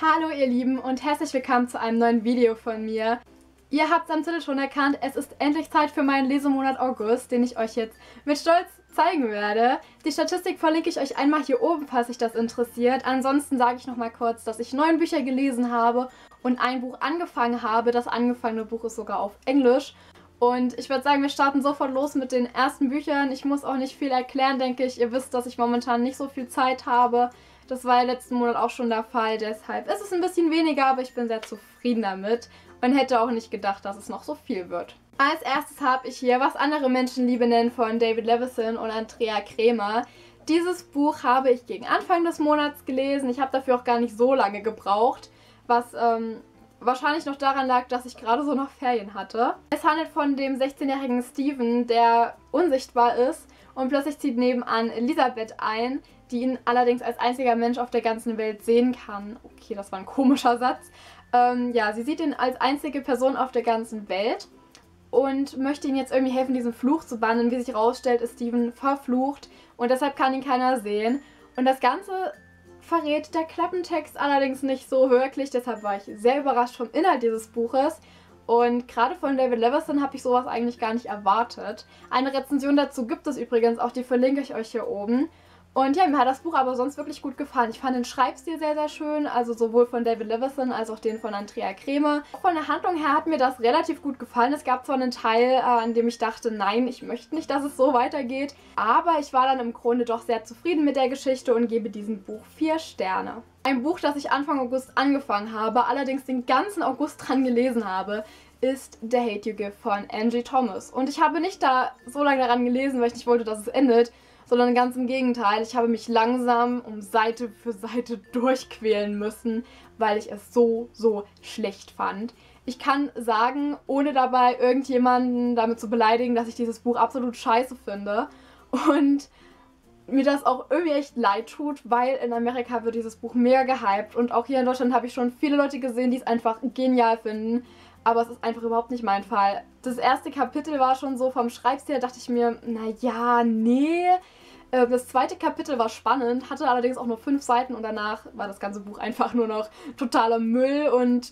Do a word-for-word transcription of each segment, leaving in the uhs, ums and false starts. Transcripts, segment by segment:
Hallo ihr Lieben und herzlich willkommen zu einem neuen Video von mir. Ihr habt es am Titel schon erkannt, es ist endlich Zeit für meinen Lesemonat August, den ich euch jetzt mit Stolz zeigen werde. Die Statistik verlinke ich euch einmal hier oben, falls euch das interessiert. Ansonsten sage ich nochmal kurz, dass ich neun Bücher gelesen habe und ein Buch angefangen habe. Das angefangene Buch ist sogar auf Englisch. Und ich würde sagen, wir starten sofort los mit den ersten Büchern. Ich muss auch nicht viel erklären, denke ich. Ihr wisst, dass ich momentan nicht so viel Zeit habe. Das war ja letzten Monat auch schon der Fall, deshalb ist es ein bisschen weniger, aber ich bin sehr zufrieden damit und hätte auch nicht gedacht, dass es noch so viel wird. Als erstes habe ich hier Was andere Menschen Liebe nennen von David Levison und Andrea Kremer. Dieses Buch habe ich gegen Anfang des Monats gelesen. Ich habe dafür auch gar nicht so lange gebraucht, was ähm, wahrscheinlich noch daran lag, dass ich gerade so noch Ferien hatte. Es handelt von dem sechzehnjährigen Steven, der unsichtbar ist und plötzlich zieht nebenan Elisabeth ein, die ihn allerdings als einziger Mensch auf der ganzen Welt sehen kann. Okay, das war ein komischer Satz. Ähm, ja, sie sieht ihn als einzige Person auf der ganzen Welt und möchte ihm jetzt irgendwie helfen, diesen Fluch zu bannen. Wie sich herausstellt, ist Steven verflucht und deshalb kann ihn keiner sehen. Und das Ganze verrät der Klappentext allerdings nicht so wirklich, deshalb war ich sehr überrascht vom Inhalt dieses Buches. Und gerade von David Levison habe ich sowas eigentlich gar nicht erwartet. Eine Rezension dazu gibt es übrigens, auch die verlinke ich euch hier oben. Und ja, mir hat das Buch aber sonst wirklich gut gefallen. Ich fand den Schreibstil sehr, sehr schön, also sowohl von David Levison als auch den von Andrea Kremer. Von der Handlung her hat mir das relativ gut gefallen. Es gab zwar einen Teil, äh, an dem ich dachte, nein, ich möchte nicht, dass es so weitergeht. Aber ich war dann im Grunde doch sehr zufrieden mit der Geschichte und gebe diesem Buch vier Sterne. Ein Buch, das ich Anfang August angefangen habe, allerdings den ganzen August dran gelesen habe, ist The Hate You Give von Angie Thomas. Und ich habe nicht da so lange daran gelesen, weil ich nicht wollte, dass es endet, sondern ganz im Gegenteil. Ich habe mich langsam um Seite für Seite durchquälen müssen, weil ich es so, so schlecht fand. Ich kann sagen, ohne dabei irgendjemanden damit zu beleidigen, dass ich dieses Buch absolut scheiße finde. Und mir das auch irgendwie echt leid tut, weil in Amerika wird dieses Buch mega gehypt. Und auch hier in Deutschland habe ich schon viele Leute gesehen, die es einfach genial finden. Aber es ist einfach überhaupt nicht mein Fall. Das erste Kapitel war schon so, vom Schreibstil dachte ich mir, naja, nee. Das zweite Kapitel war spannend, hatte allerdings auch nur fünf Seiten und danach war das ganze Buch einfach nur noch totaler Müll und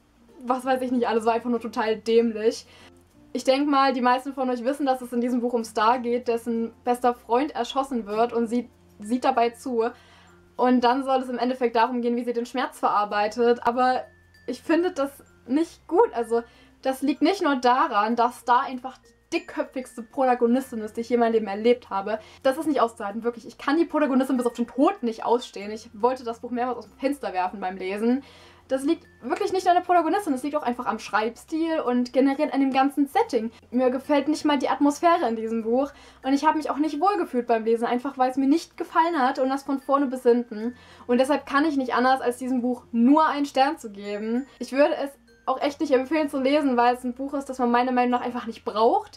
was weiß ich nicht, alles war einfach nur total dämlich. Ich denke mal, die meisten von euch wissen, dass es in diesem Buch um Star geht, dessen bester Freund erschossen wird und sie sieht dabei zu. Und dann soll es im Endeffekt darum gehen, wie sie den Schmerz verarbeitet. Aber ich finde das nicht gut. Also das liegt nicht nur daran, dass Star einfach die dickköpfigste Protagonistin ist, die ich je in meinem Leben erlebt habe. Das ist nicht auszuhalten, wirklich. Ich kann die Protagonistin bis auf den Tod nicht ausstehen. Ich wollte das Buch mehrmals aus dem Fenster werfen beim Lesen. Das liegt wirklich nicht an der Protagonistin, das liegt auch einfach am Schreibstil und generell an dem ganzen Setting. Mir gefällt nicht mal die Atmosphäre in diesem Buch und ich habe mich auch nicht wohlgefühlt beim Lesen, einfach weil es mir nicht gefallen hat und das von vorne bis hinten. Und deshalb kann ich nicht anders, als diesem Buch nur einen Stern zu geben. Ich würde es auch echt nicht empfehlen zu lesen, weil es ein Buch ist, das man meiner Meinung nach einfach nicht braucht.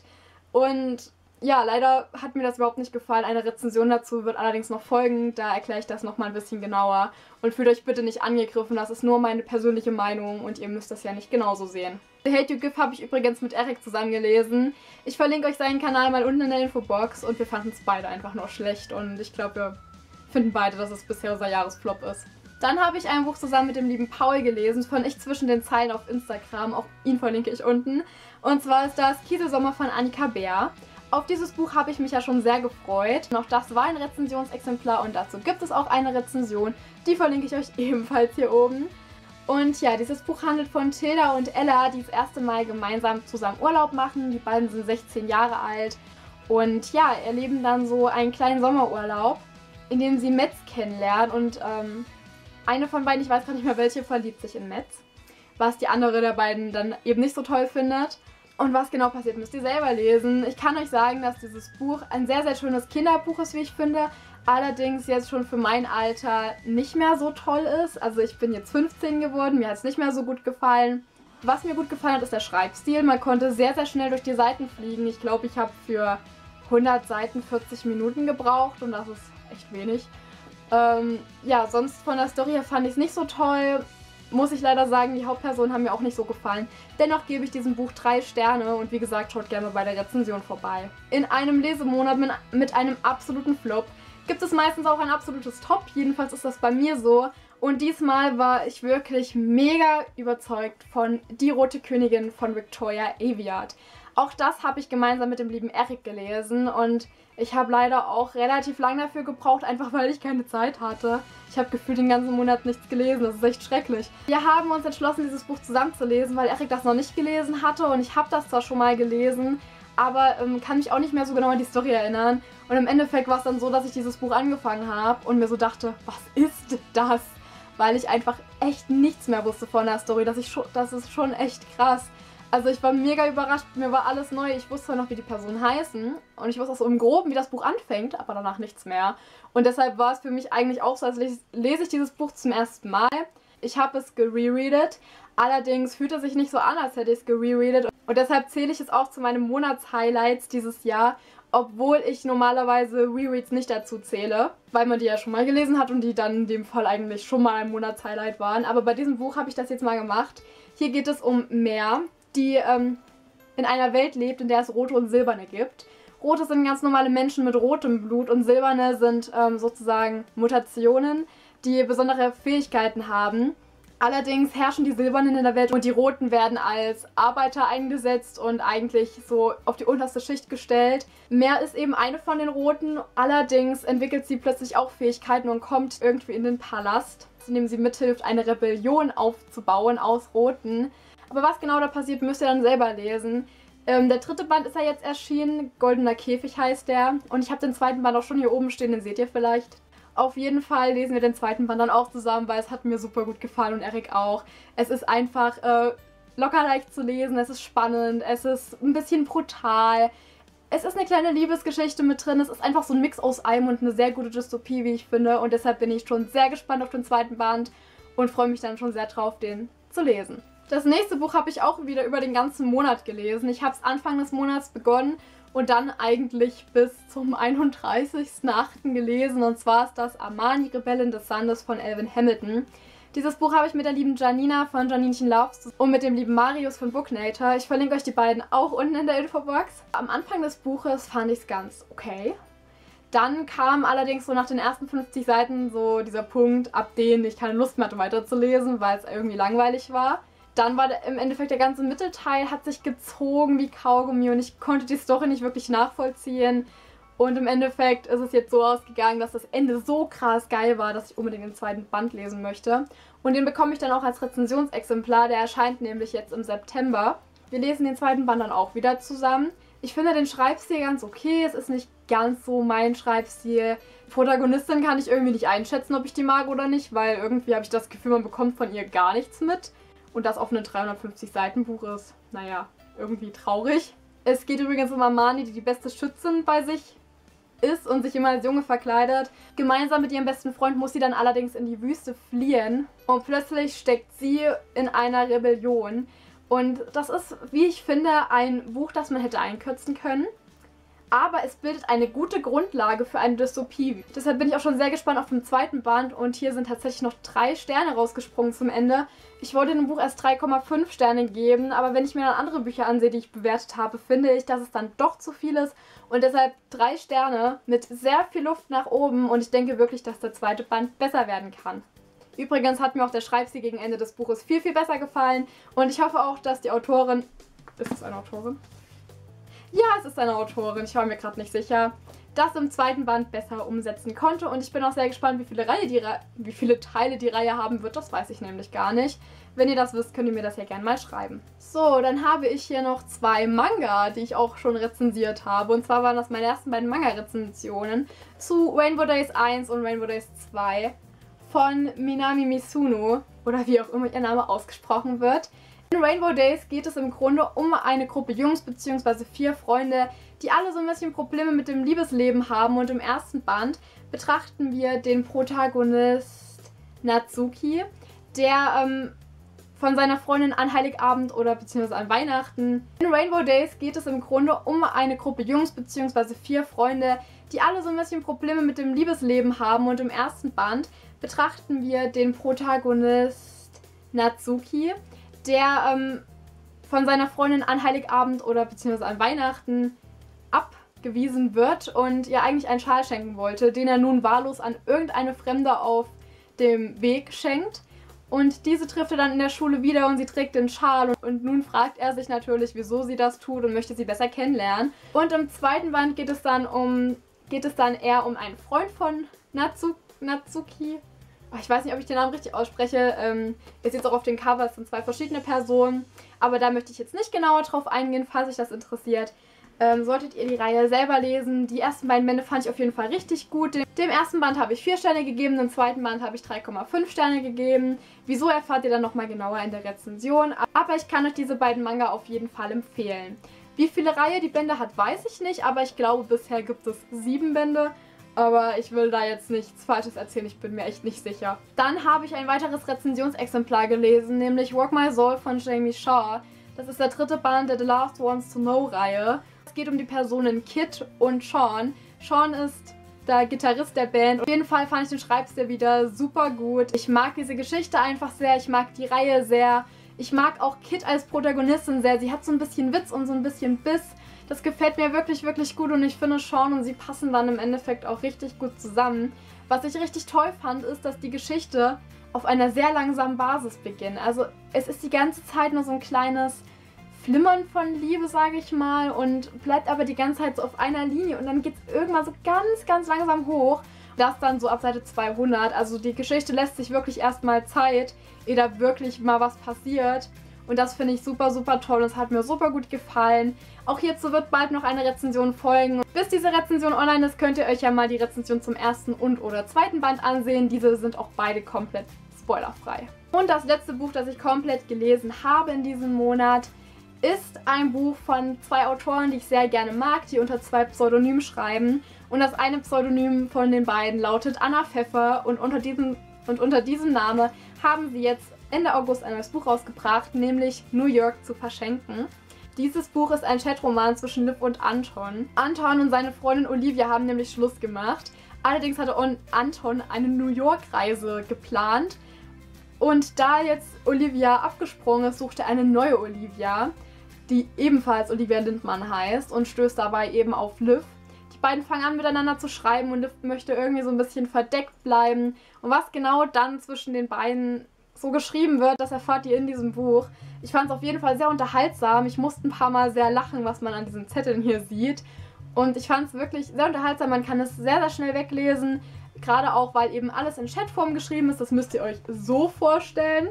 Und ja, leider hat mir das überhaupt nicht gefallen. Eine Rezension dazu wird allerdings noch folgen, da erkläre ich das nochmal ein bisschen genauer. Und fühlt euch bitte nicht angegriffen, das ist nur meine persönliche Meinung und ihr müsst das ja nicht genauso sehen. The Hate You Give habe ich übrigens mit Eric zusammen gelesen. Ich verlinke euch seinen Kanal mal unten in der Infobox und wir fanden es beide einfach nur schlecht und ich glaube, wir finden beide, dass es bisher unser Jahresflop ist. Dann habe ich ein Buch zusammen mit dem lieben Paul gelesen, von Ich zwischen den Zeilen auf Instagram, auch ihn verlinke ich unten. Und zwar ist das Kieselsommer von Annika Bär. Auf dieses Buch habe ich mich ja schon sehr gefreut. Auch das war ein Rezensionsexemplar und dazu gibt es auch eine Rezension. Die verlinke ich euch ebenfalls hier oben. Und ja, dieses Buch handelt von Tilda und Ella, die das erste Mal gemeinsam zusammen Urlaub machen. Die beiden sind sechzehn Jahre alt und ja, erleben dann so einen kleinen Sommerurlaub, in dem sie Metz kennenlernen und ähm, eine von beiden, ich weiß gar nicht mehr welche, verliebt sich in Metz, was die andere der beiden dann eben nicht so toll findet. Und was genau passiert, müsst ihr selber lesen. Ich kann euch sagen, dass dieses Buch ein sehr, sehr schönes Kinderbuch ist, wie ich finde. Allerdings jetzt schon für mein Alter nicht mehr so toll ist. Also ich bin jetzt fünfzehn geworden, mir hat es nicht mehr so gut gefallen. Was mir gut gefallen hat, ist der Schreibstil. Man konnte sehr, sehr schnell durch die Seiten fliegen. Ich glaube, ich habe für hundert Seiten vierzig Minuten gebraucht und das ist echt wenig. Ähm, ja, sonst von der Story her fand ich es nicht so toll. Muss ich leider sagen, die Hauptpersonen haben mir auch nicht so gefallen. Dennoch gebe ich diesem Buch drei Sterne und wie gesagt, schaut gerne bei der Rezension vorbei. In einem Lesemonat mit einem absoluten Flop gibt es meistens auch ein absolutes Top. Jedenfalls ist das bei mir so. Und diesmal war ich wirklich mega überzeugt von Die Rote Königin von Victoria Aveyard. Auch das habe ich gemeinsam mit dem lieben Erik gelesen und ich habe leider auch relativ lang dafür gebraucht, einfach weil ich keine Zeit hatte. Ich habe gefühlt den ganzen Monat nichts gelesen, das ist echt schrecklich. Wir haben uns entschlossen, dieses Buch zusammen zu lesen, weil Erik das noch nicht gelesen hatte und ich habe das zwar schon mal gelesen, aber ähm, kann mich auch nicht mehr so genau an die Story erinnern. Und im Endeffekt war es dann so, dass ich dieses Buch angefangen habe und mir so dachte, was ist das? Weil ich einfach echt nichts mehr wusste von der Story. Das, ich schon, das ist schon echt krass. Also ich war mega überrascht, mir war alles neu. Ich wusste zwar noch, wie die Personen heißen und ich wusste auch so im Groben, wie das Buch anfängt, aber danach nichts mehr. Und deshalb war es für mich eigentlich auch so, als lese ich dieses Buch zum ersten Mal. Ich habe es gerereadet, allerdings fühlt es sich nicht so an, als hätte ich es gerereadet. Und deshalb zähle ich es auch zu meinen Monatshighlights dieses Jahr, obwohl ich normalerweise Rereads nicht dazu zähle, weil man die ja schon mal gelesen hat und die dann in dem Fall eigentlich schon mal ein Monatshighlight waren. Aber bei diesem Buch habe ich das jetzt mal gemacht. Hier geht es um Mare, die ähm, in einer Welt lebt, in der es Rote und Silberne gibt. Rote sind ganz normale Menschen mit rotem Blut und Silberne sind ähm, sozusagen Mutationen, die besondere Fähigkeiten haben. Allerdings herrschen die Silbernen in der Welt und die Roten werden als Arbeiter eingesetzt und eigentlich so auf die unterste Schicht gestellt. Mare ist eben eine von den Roten, allerdings entwickelt sie plötzlich auch Fähigkeiten und kommt irgendwie in den Palast, indem sie mithilft, eine Rebellion aufzubauen aus Roten. Aber was genau da passiert, müsst ihr dann selber lesen. Ähm, der dritte Band ist ja jetzt erschienen, Goldener Käfig heißt der. Und ich habe den zweiten Band auch schon hier oben stehen, den seht ihr vielleicht. Auf jeden Fall lesen wir den zweiten Band dann auch zusammen, weil es hat mir super gut gefallen und Erik auch. Es ist einfach äh, locker leicht zu lesen, es ist spannend, es ist ein bisschen brutal. Es ist eine kleine Liebesgeschichte mit drin, es ist einfach so ein Mix aus allem und eine sehr gute Dystopie, wie ich finde. Und deshalb bin ich schon sehr gespannt auf den zweiten Band und freue mich dann schon sehr drauf, den zu lesen. Das nächste Buch habe ich auch wieder über den ganzen Monat gelesen. Ich habe es Anfang des Monats begonnen und dann eigentlich bis zum einunddreißigsten achten gelesen. Und zwar ist das Amani, Rebellin des Sandes von Elvin Hamilton. Dieses Buch habe ich mit der lieben Janina von Janinchen Loves und mit dem lieben Marius von Booknator. Ich verlinke euch die beiden auch unten in der Infobox. Am Anfang des Buches fand ich es ganz okay. Dann kam allerdings so nach den ersten fünfzig Seiten so dieser Punkt, ab dem ich keine Lust mehr hatte weiterzulesen, weil es irgendwie langweilig war. Dann war der, im Endeffekt der ganze Mittelteil hat sich gezogen wie Kaugummi und ich konnte die Story nicht wirklich nachvollziehen. Und im Endeffekt ist es jetzt so ausgegangen, dass das Ende so krass geil war, dass ich unbedingt den zweiten Band lesen möchte. Und den bekomme ich dann auch als Rezensionsexemplar, der erscheint nämlich jetzt im September. Wir lesen den zweiten Band dann auch wieder zusammen. Ich finde den Schreibstil ganz okay, es ist nicht ganz so mein Schreibstil. Die Protagonistin kann ich irgendwie nicht einschätzen, ob ich die mag oder nicht, weil irgendwie habe ich das Gefühl, man bekommt von ihr gar nichts mit. Und das auf einem dreihundertfünfzig Seiten Buch ist, naja, irgendwie traurig. Es geht übrigens um Amani, die die beste Schützin bei sich ist und sich immer als Junge verkleidet. Gemeinsam mit ihrem besten Freund muss sie dann allerdings in die Wüste fliehen. Und plötzlich steckt sie in einer Rebellion. Und das ist, wie ich finde, ein Buch, das man hätte einkürzen können. Aber es bildet eine gute Grundlage für eine Dystopie. Deshalb bin ich auch schon sehr gespannt auf den zweiten Band und hier sind tatsächlich noch drei Sterne rausgesprungen zum Ende. Ich wollte dem Buch erst drei Komma fünf Sterne geben, aber wenn ich mir dann andere Bücher ansehe, die ich bewertet habe, finde ich, dass es dann doch zu viel ist. Und deshalb drei Sterne mit sehr viel Luft nach oben und ich denke wirklich, dass der zweite Band besser werden kann. Übrigens hat mir auch der Schreibstil gegen Ende des Buches viel, viel besser gefallen und ich hoffe auch, dass die Autorin... Ist es eine Autorin? Ja, es ist eine Autorin, ich war mir gerade nicht sicher, das im zweiten Band besser umsetzen konnte. Und ich bin auch sehr gespannt, wie viele, Reihe die Re wie viele Teile die Reihe haben wird. Das weiß ich nämlich gar nicht. Wenn ihr das wisst, könnt ihr mir das ja gerne mal schreiben. So, dann habe ich hier noch zwei Manga, die ich auch schon rezensiert habe. Und zwar waren das meine ersten beiden Manga-Rezensionen zu Rainbow Days eins und Rainbow Days zwei von Minami Mizuno, oder wie auch immer ihr Name ausgesprochen wird. In Rainbow Days geht es im Grunde um eine Gruppe Jungs bzw. vier Freunde, die alle so ein bisschen Probleme mit dem Liebesleben haben. Und im ersten Band betrachten wir den Protagonist Natsuki, der ähm, von seiner Freundin an Heiligabend oder beziehungsweise an Weihnachten. In Rainbow Days geht es im Grunde um eine Gruppe Jungs bzw. vier Freunde, die alle so ein bisschen Probleme mit dem Liebesleben haben. Und im ersten Band betrachten wir den Protagonist Natsuki, der ähm, von seiner Freundin an Heiligabend oder beziehungsweise an Weihnachten abgewiesen wird und ihr eigentlich einen Schal schenken wollte, den er nun wahllos an irgendeine Fremde auf dem Weg schenkt. Und diese trifft er dann in der Schule wieder und sie trägt den Schal. Und nun fragt er sich natürlich, wieso sie das tut und möchte sie besser kennenlernen. Und im zweiten Band geht es dann um, geht es dann eher um einen Freund von Natsu, Natsuki. Ich weiß nicht, ob ich den Namen richtig ausspreche. Ähm, ihr seht es auch auf dem Cover, es sind zwei verschiedene Personen. Aber da möchte ich jetzt nicht genauer drauf eingehen, falls euch das interessiert. Ähm, solltet ihr die Reihe selber lesen. Die ersten beiden Bände fand ich auf jeden Fall richtig gut. Dem, dem ersten Band habe ich vier Sterne gegeben, dem zweiten Band habe ich drei Komma fünf Sterne gegeben. Wieso, erfahrt ihr dann nochmal genauer in der Rezension. Aber ich kann euch diese beiden Manga auf jeden Fall empfehlen. Wie viele Reihe die Bände hat, weiß ich nicht, aber ich glaube, bisher gibt es sieben Bände. Aber ich will da jetzt nichts Falsches erzählen, ich bin mir echt nicht sicher. Dann habe ich ein weiteres Rezensionsexemplar gelesen, nämlich Walk My Soul von Jamie Shaw. Das ist der dritte Band der The Last Ones to Know Reihe. Es geht um die Personen Kid und Sean. Sean ist der Gitarrist der Band. Auf jeden Fall fand ich den Schreibstil wieder super gut. Ich mag diese Geschichte einfach sehr, ich mag die Reihe sehr. Ich mag auch Kid als Protagonistin sehr. Sie hat so ein bisschen Witz und so ein bisschen Biss. Das gefällt mir wirklich, wirklich gut und ich finde, Sean und sie passen dann im Endeffekt auch richtig gut zusammen. Was ich richtig toll fand, ist, dass die Geschichte auf einer sehr langsamen Basis beginnt. Also es ist die ganze Zeit nur so ein kleines Flimmern von Liebe, sage ich mal, und bleibt aber die ganze Zeit so auf einer Linie und dann geht es irgendwann so ganz, ganz langsam hoch. Das dann so ab Seite zweihundert. Also die Geschichte lässt sich wirklich erstmal Zeit, ehe da wirklich mal was passiert. Und das finde ich super, super toll und es hat mir super gut gefallen. Auch hierzu wird bald noch eine Rezension folgen. Bis diese Rezension online ist, könnt ihr euch ja mal die Rezension zum ersten und oder zweiten Band ansehen. Diese sind auch beide komplett spoilerfrei. Und das letzte Buch, das ich komplett gelesen habe in diesem Monat, ist ein Buch von zwei Autoren, die ich sehr gerne mag, die unter zwei Pseudonymen schreiben. Und das eine Pseudonym von den beiden lautet Anna Pfeffer und unter diesem, und unter diesem Namen haben sie jetzt Ende August ein neues Buch rausgebracht, nämlich New York zu verschenken. Dieses Buch ist ein Chatroman zwischen Liv und Anton. Anton und seine Freundin Olivia haben nämlich Schluss gemacht. Allerdings hatte Anton eine New York-Reise geplant. Und da jetzt Olivia abgesprungen ist, sucht er eine neue Olivia, die ebenfalls Olivia Lindmann heißt und stößt dabei eben auf Liv. Die beiden fangen an miteinander zu schreiben und Liv möchte irgendwie so ein bisschen verdeckt bleiben. Und was genau dann zwischen den beiden so geschrieben wird, das erfahrt ihr in diesem Buch. Ich fand es auf jeden Fall sehr unterhaltsam. Ich musste ein paar Mal sehr lachen, was man an diesen Zetteln hier sieht. Und ich fand es wirklich sehr unterhaltsam. Man kann es sehr, sehr schnell weglesen. Gerade auch, weil eben alles in Chatform geschrieben ist. Das müsst ihr euch so vorstellen.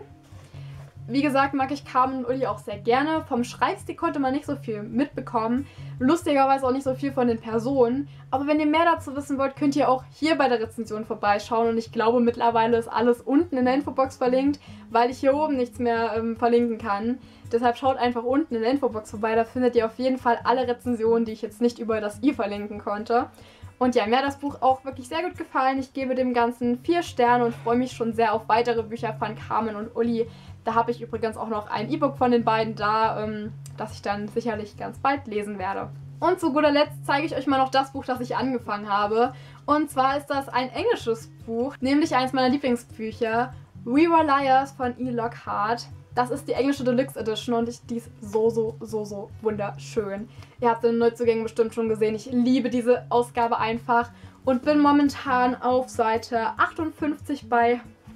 Wie gesagt, mag ich Carmen und Uli auch sehr gerne. Vom Schreibstil konnte man nicht so viel mitbekommen. Lustigerweise auch nicht so viel von den Personen. Aber wenn ihr mehr dazu wissen wollt, könnt ihr auch hier bei der Rezension vorbeischauen. Und ich glaube, mittlerweile ist alles unten in der Infobox verlinkt, weil ich hier oben nichts mehr ähm, verlinken kann. Deshalb schaut einfach unten in der Infobox vorbei. Da findet ihr auf jeden Fall alle Rezensionen, die ich jetzt nicht über das i verlinken konnte. Und ja, mir hat das Buch auch wirklich sehr gut gefallen. Ich gebe dem Ganzen vier Sterne und freue mich schon sehr auf weitere Bücher von Carmen und Uli. Da habe ich übrigens auch noch ein E-Book von den beiden da, ähm, das ich dann sicherlich ganz bald lesen werde. Und zu guter Letzt zeige ich euch mal noch das Buch, das ich angefangen habe. Und zwar ist das ein englisches Buch, nämlich eines meiner Lieblingsbücher, We Were Liars von E. Lockhart. Das ist die englische Deluxe Edition und ich, die ist so, so, so, so wunderschön. Ihr habt den Neuzugängen bestimmt schon gesehen. Ich liebe diese Ausgabe einfach und bin momentan auf Seite achtundfünfzig bei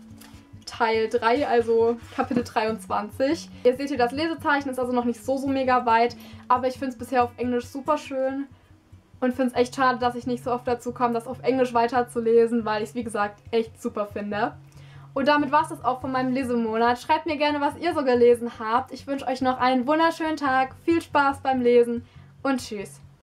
Teil drei, also Kapitel dreiundzwanzig. Ihr seht hier, das Lesezeichen ist also noch nicht so, so mega weit, aber ich finde es bisher auf Englisch super schön und finde es echt schade, dass ich nicht so oft dazu komme, das auf Englisch weiterzulesen, weil ich es, wie gesagt, echt super finde. Und damit war es das auch von meinem Lesemonat. Schreibt mir gerne, was ihr so gelesen habt. Ich wünsche euch noch einen wunderschönen Tag, viel Spaß beim Lesen und tschüss.